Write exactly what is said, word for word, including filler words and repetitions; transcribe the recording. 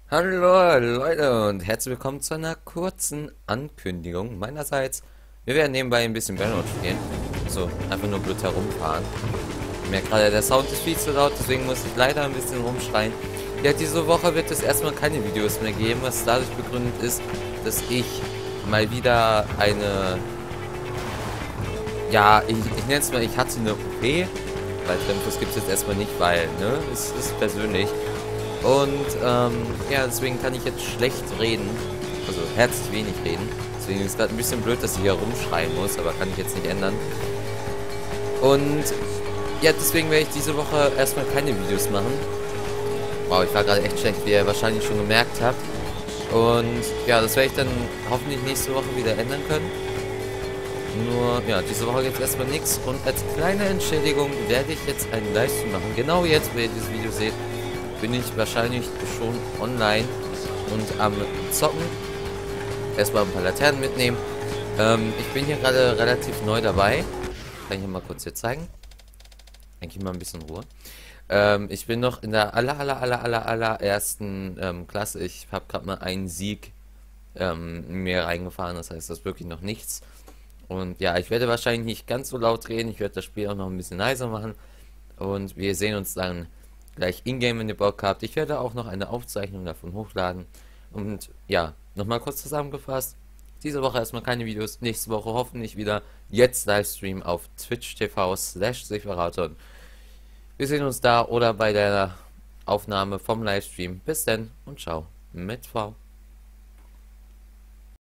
Hallo Leute und herzlich willkommen zu einer kurzen Ankündigung meinerseits. Wir werden nebenbei ein bisschen Burnout spielen. So, einfach nur blöd herumfahren. Ich merke gerade, der Sound ist viel zu laut, deswegen muss ich leider ein bisschen rumschreien. Ja, diese Woche wird es erstmal keine Videos mehr geben, was dadurch begründet ist, dass ich mal wieder eine... Ja, ich, ich nenne es mal, ich hatte eine O P. Weil Fremdfuß gibt es jetzt erstmal nicht, weil, ne, es ist persönlich. Und ähm, ja, deswegen kann ich jetzt schlecht reden. Also herzlich wenig reden. Deswegen ist es gerade ein bisschen blöd, dass ich hier rumschreien muss, aber kann ich jetzt nicht ändern. Und ja, deswegen werde ich diese Woche erstmal keine Videos machen. Wow, ich war gerade echt schlecht, wie ihr wahrscheinlich schon gemerkt habt. Und ja, das werde ich dann hoffentlich nächste Woche wieder ändern können. Nur, ja, diese Woche gibt es erstmal nichts. Und als kleine Entschädigung werde ich jetzt einen Livestream machen. Genau jetzt, wenn ihr dieses Video seht, bin ich wahrscheinlich schon online und am Zocken. Erstmal ein paar Laternen mitnehmen. Ähm, ich bin hier gerade relativ neu dabei. Kann ich hier mal kurz hier zeigen. Eigentlich mal ein bisschen Ruhe. Ähm, ich bin noch in der aller, aller, aller, aller, allerersten ähm, Klasse. Ich habe gerade mal einen Sieg ähm, mir reingefahren. Das heißt, das ist wirklich noch nichts. Und ja, ich werde wahrscheinlich nicht ganz so laut reden. Ich werde das Spiel auch noch ein bisschen leiser machen. Und wir sehen uns dann gleich in-game, wenn ihr Bock habt. Ich werde auch noch eine Aufzeichnung davon hochladen. Und ja, nochmal kurz zusammengefasst. Diese Woche erstmal keine Videos. Nächste Woche hoffentlich wieder. Jetzt Livestream auf Twitch T V slash Sicheraton. Wir sehen uns da oder bei der Aufnahme vom Livestream. Bis dann und ciao. Mit V.